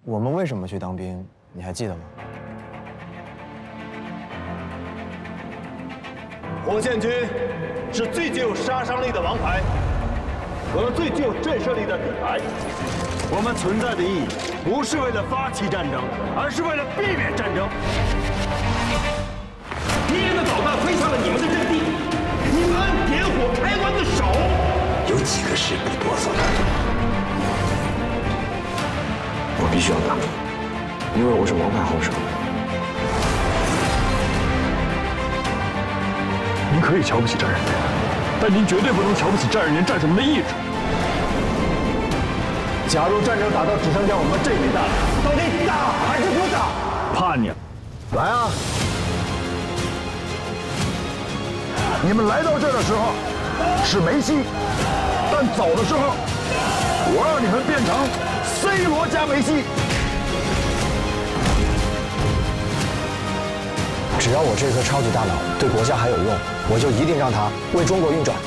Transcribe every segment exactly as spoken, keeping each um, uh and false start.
我们为什么去当兵？你还记得吗？ 火箭军是最具有杀伤力的王牌和最具有震慑力的底牌。我们存在的意义不是为了发起战争，而是为了避免战争。敌人的导弹飞向了你们的阵地，你们按点火开关的手，有几个是不哆嗦的？ 我必须要打，因为我是王牌后手。 您可以瞧不起战人连，但您绝对不能瞧不起战人连战士们的意志。 假如战争打到只剩下我们这枚弹，到底打还是不打？ 怕你， 来啊！ 你们来到这儿的时候是梅西，但走的时候，我让你们变成 C 罗加梅西。 只要我这颗超级大脑对国家还有用，我就一定让它为中国运转。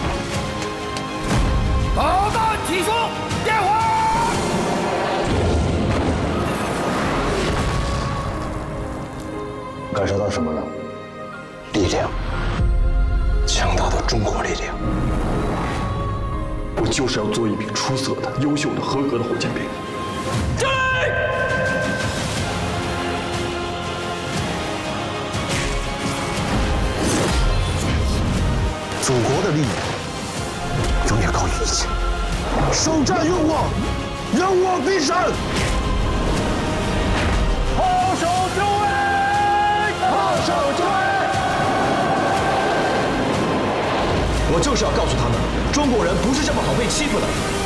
导弹起出，点火！ 感受到什么了？力量，强大的中国力量。 我就是要做一名出色的、优秀的、合格的火箭兵。 敬礼！ 祖国的利益永远高于一切。首战勇往，人我必胜。 炮手就位！炮手就位！ 我就是要告诉他们，中国人不是这么好被欺负的。